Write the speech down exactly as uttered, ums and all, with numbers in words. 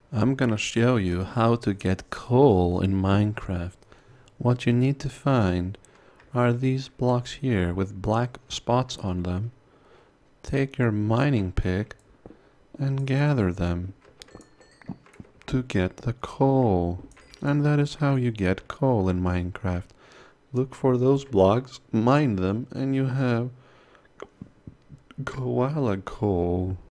I'm gonna show you how to get coal in Minecraft. What you need to find are these blocks here with black spots on them. Take your mining pick and gather them to get the coal. And that is how you get coal in Minecraft. Look for those blocks, mine them, and you have koala coal.